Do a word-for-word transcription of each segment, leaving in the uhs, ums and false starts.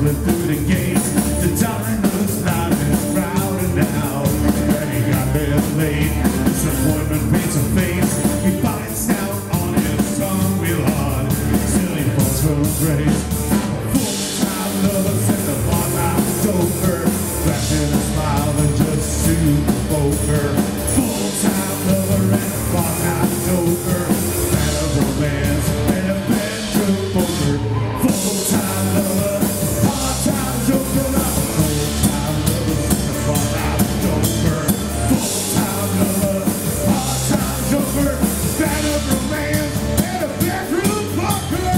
slip through the gates. The diamond's not as proud and now. And he got there late. Disappointment paints a face. He bites down on his tongue real hard. Still he falls from grace. Full-time lover said the bar's over. Flashing a smile and just super poker. Full-time lover and the bar's over. Fan of romance and a bedroom poker. Full-time lover, part-time joker. Full-time lover, the bar's over. Full-time lover, part-time joker. Fan of romance and a bedroom poker.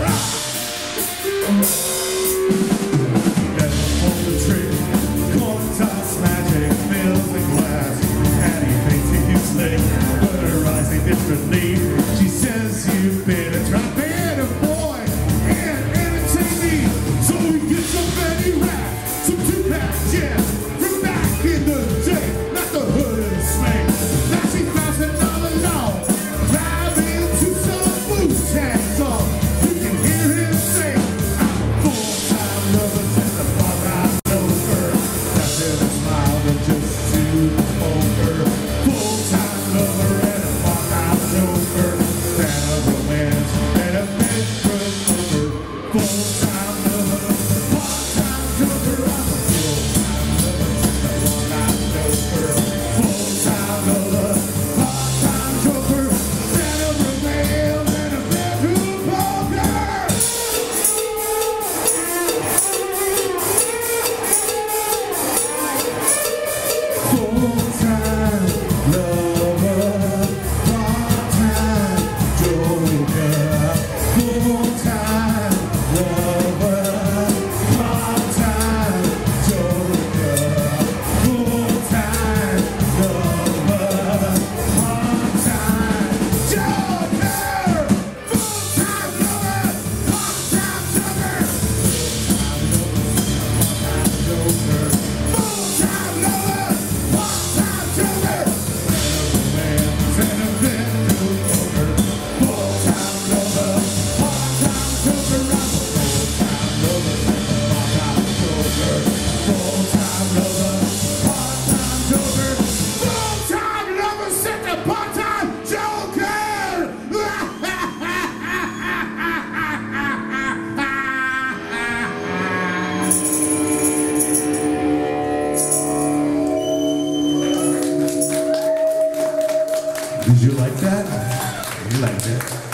Never pulled the trick. Corn toss magic fills the glass. And he thinks he's slick, but her eyes ain't differently. She says you better try better, boy, and entertain me. So we get some Betty Rap, some two-pack jazz from back in the day, not the hood and slang. Now she thousand dollar long, drive into some food tags on. You can hear him say, I'm a full-time lover since the bar I know her. That's in a smile and just super over. Full-time lover and a bar I know her. Fan of romance and a bedroom poker. Full-time lover, part-time joker. I'm a full-time lover since the bar I know her. Full-time lover, part-time joker. Fan of romance and a bedroom poker. Full-time lover, part-time joker. Full-time lover, part-time joker. Full-time lover, part-time joker. Full-time lover, part-time joker. Joker. Full-time lover, part-time joker. Romance and a bedroom poker. Full-time lover, part-time joker. I'm a full-time lover, part-time joker. Full-time lover, set the part-time joker. Full-time lover, part-time joker. Did you like that? You liked it.